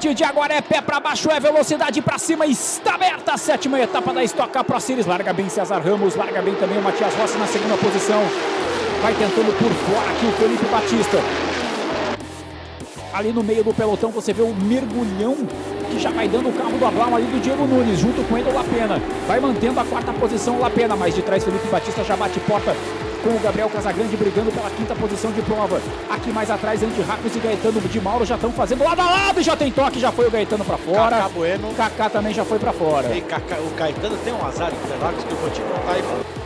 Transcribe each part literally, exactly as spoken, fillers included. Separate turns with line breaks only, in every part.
partir de agora é pé para baixo, é velocidade para cima, está aberta a sétima etapa da Stock Car Pro Series. Larga bem César Ramos, larga bem também o Matias Rossi na segunda posição. Vai tentando por fora aqui o Felipe Batista. Ali no meio do pelotão você vê o mergulhão que já vai dando o carro do Ablau ali do Diego Nunes, junto com ele o Lapena. Vai mantendo a quarta posição o Lapena, mas de trás Felipe Batista já bate porta com o Gabriel Casagrande brigando pela quinta posição de prova. Aqui mais atrás, Andy Racos e Gaetano de Mauro já estão fazendo lado a lado e já tem toque, já foi o Gaetano para fora.
Kaká Bueno.
Kaká também já foi para fora.
E Kaká, o Gaetano tem um azar em Interlagos que o Coutinho não tá aí.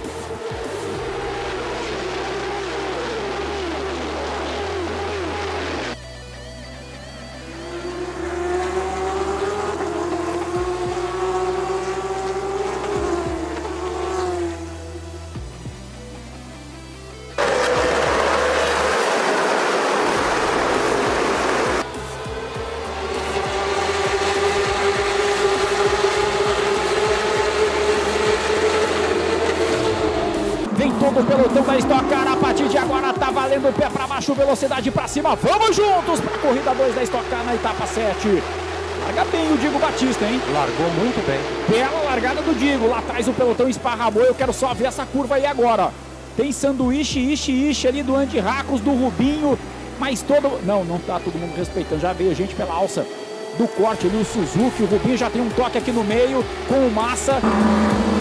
Todo o pelotão da Stock Car, a partir de agora tá valendo pé para baixo, velocidade para cima, vamos juntos para a corrida dois da Stock Car na etapa sete. Larga bem o Diego Batista, hein?
Largou muito bem.
Bela largada do Diego, lá atrás o pelotão esparramou, eu quero só ver essa curva aí agora. Tem sanduíche, ishi, ishi ali do Andy Racos, do Rubinho, mas todo... Não, não tá todo mundo respeitando, já veio gente pela alça do corte ali, o Suzuki, o Rubinho já tem um toque aqui no meio com o Massa.